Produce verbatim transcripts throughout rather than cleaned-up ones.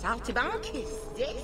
Карте банки здесь.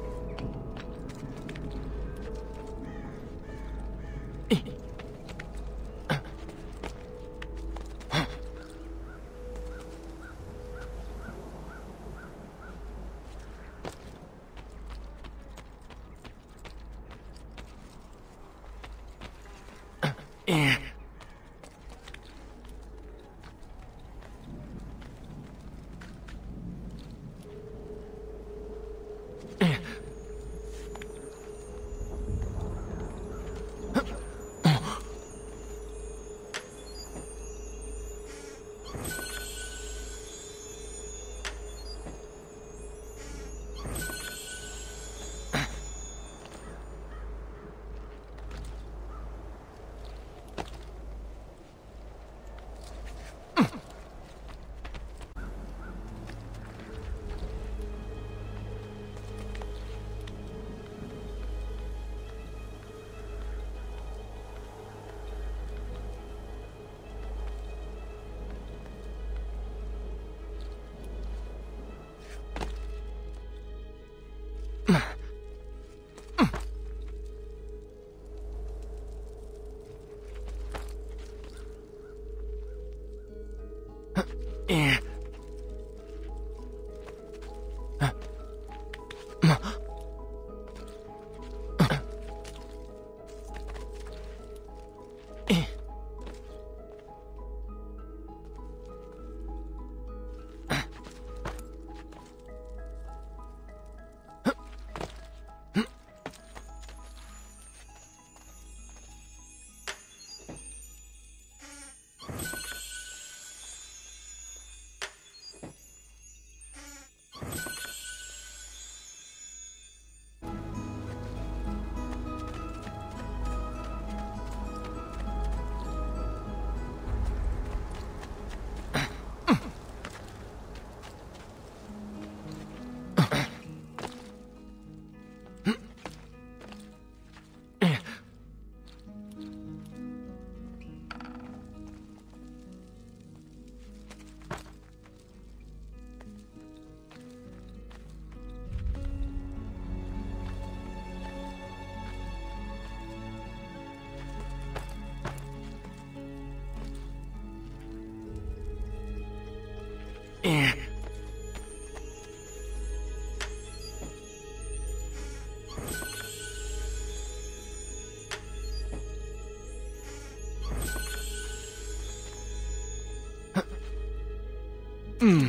Mm.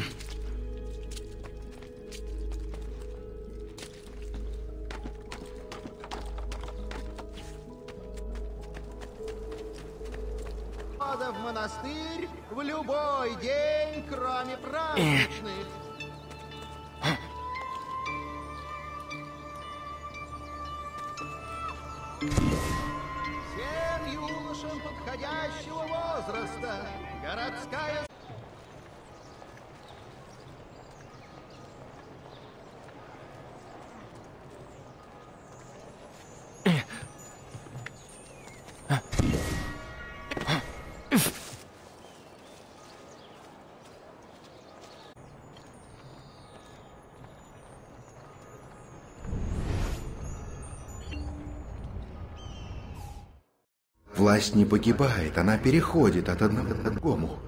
В монастырь в любой день, кроме праздничных. Всем юношам подходящего возраста городская... Власть не погибает, она переходит от одного к другому.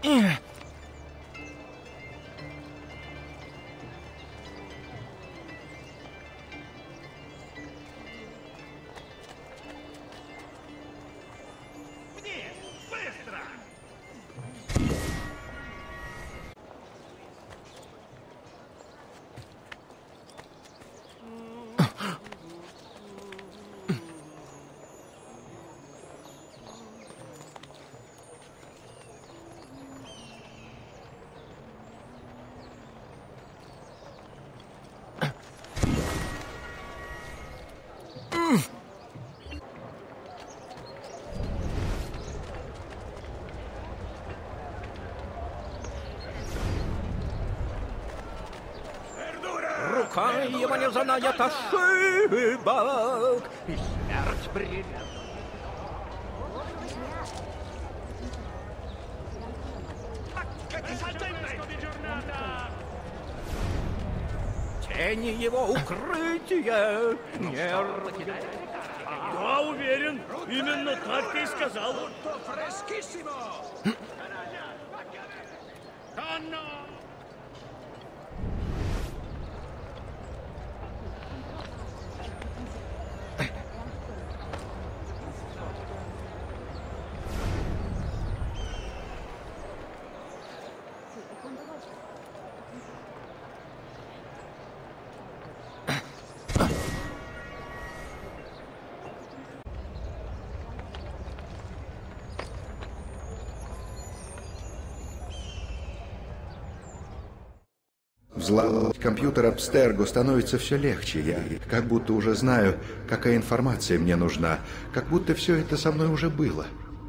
Рука его не знает ошибок, и смерть придет. Тени его укрытия нервы. Да, уверен, именно так ты и сказал. Взламывать компьютер Абстерго становится все легче. Я как будто уже знаю, какая информация мне нужна. Как будто все это со мной уже было.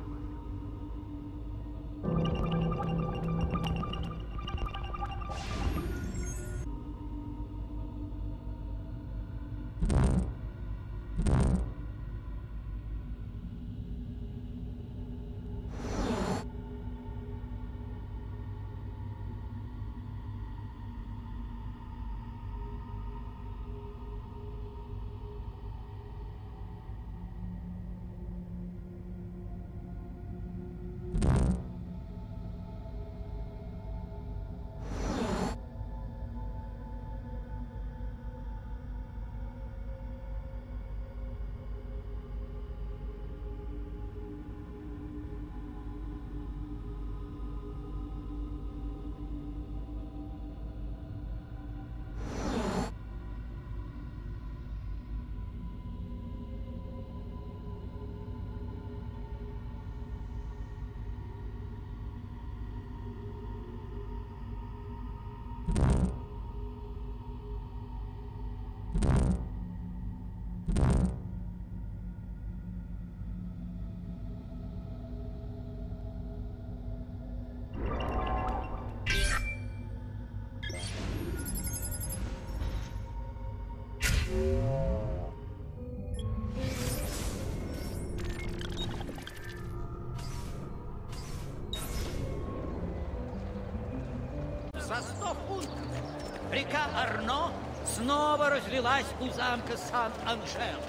За сто фунтов река Арно снова разлилась у замка Сан-Анжел.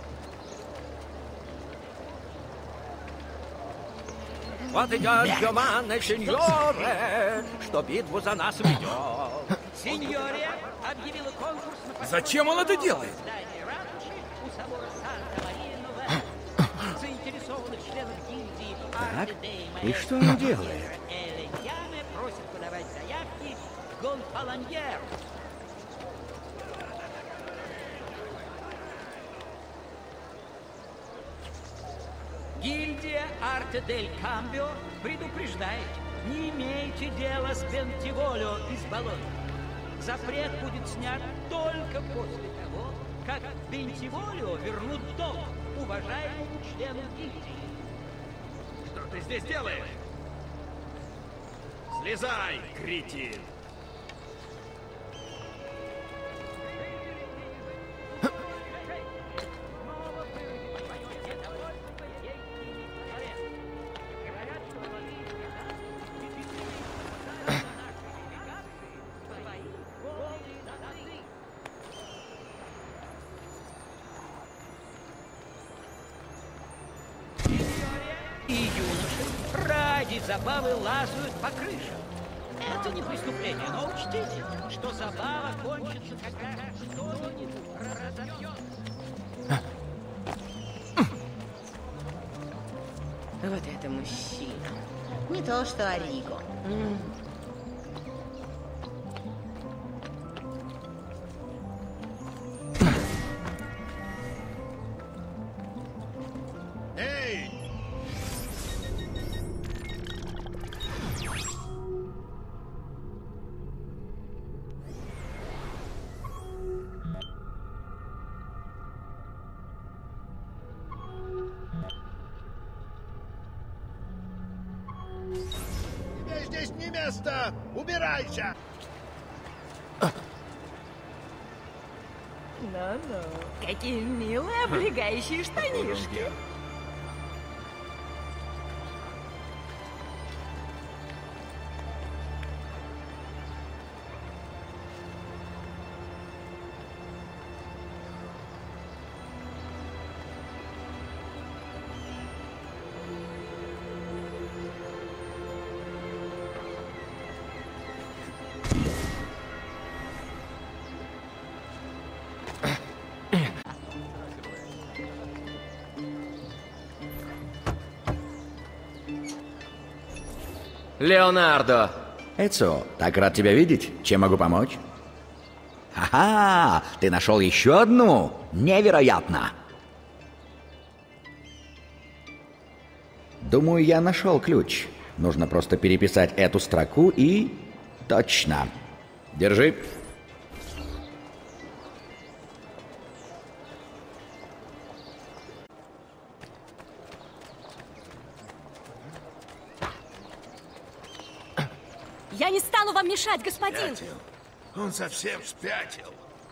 Вот идет Джованна Синьоре, что битву за нас ведет. Синьоре объявила конкурс на... Зачем он это делает? ...здание ратуши у собора Санта-Мария-Новелла. Заинтересованных членов гильдии Так, и что он делает? Эль-Яме просит подавать заявки в Гонфалоньер. Гильдия Арте дель Камбио предупреждает: не имейте дела с Бентиволио из Болоньи. Запрет будет снят только после того, как Бентиволио вернут долг уважаемому члену гильдии. Что ты здесь делаешь? Слезай, кретин! ради забавы лазают по крышам. Это не преступление, но учтите, что забава кончится, когда что-нибудь разобьет. Вот это мужчина. Не то, что Ариго. М. Эй! Тебе здесь не место! Убирайся! Ну-ну, какие милые облегающие штанишки. Леонардо! Эцо, так рад тебя видеть. Чем могу помочь? Ха-ха! Ты нашел еще одну? Невероятно! Думаю, я нашел ключ. Нужно просто переписать эту строку и... Точно. Держи. Я не стану вам мешать, господин! Спятил. Он совсем спятил.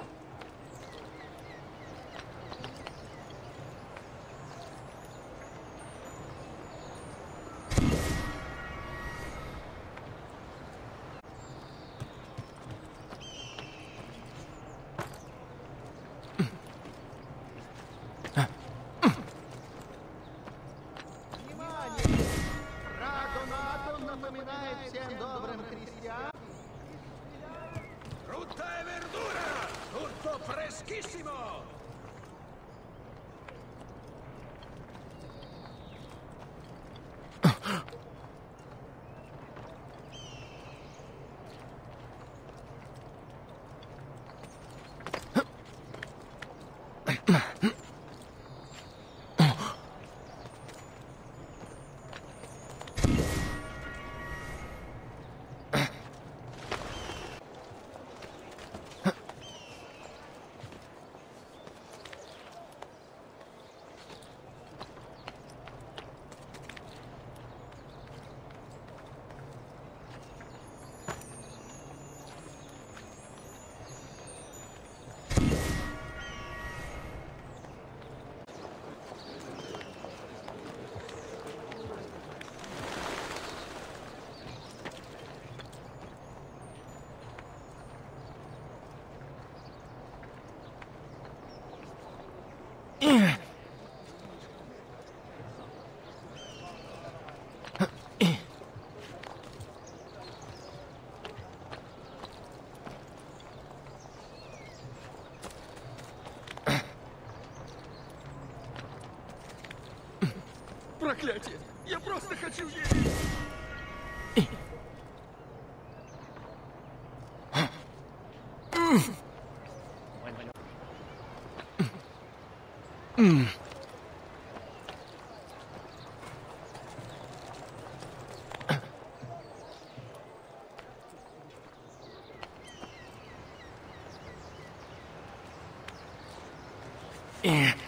Внимание! Радонатон напоминает всем добрым христианам. Крутая вердура! Tutto freschissimo! Проклятие! Я просто хочу есть! Э,